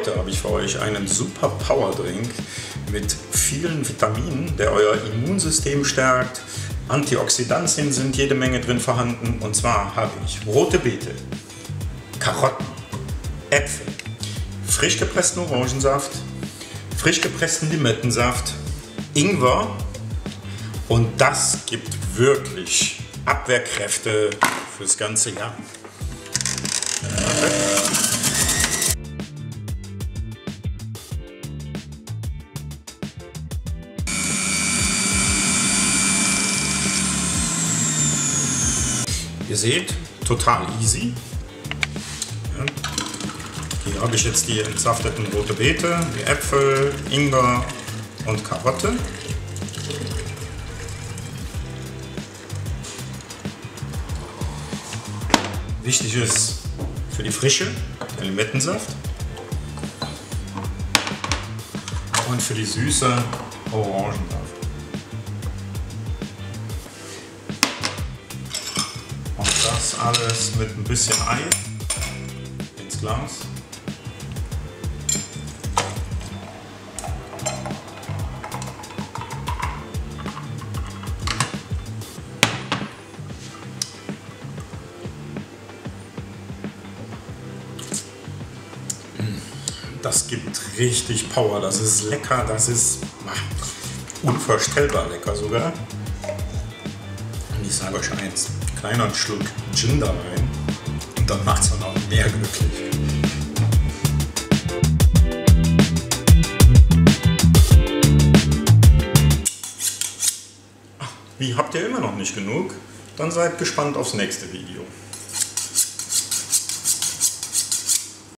Heute habe ich für euch einen super Power Drink mit vielen Vitaminen, der euer Immunsystem stärkt. Antioxidantien sind jede Menge drin vorhanden. Und zwar habe ich rote Beete, Karotten, Äpfel, frisch gepressten Orangensaft, frisch gepressten Limettensaft, Ingwer, und das gibt wirklich Abwehrkräfte fürs ganze Jahr. Ihr seht, total easy. Ja. Hier habe ich jetzt die entsafteten rote Beete, die Äpfel, Ingwer und Karotte. Wichtig ist für die Frische der Limettensaft und für die Süße Orangensaft. Und das alles mit ein bisschen Ei ins Glas. Das gibt richtig Power, das ist lecker, das ist unvorstellbar lecker sogar. Und ich sage euch eins, kleiner Schluck Gin da rein und dann macht es dann auch mehr glücklich. Wie, habt ihr immer noch nicht genug? Dann seid gespannt aufs nächste Video.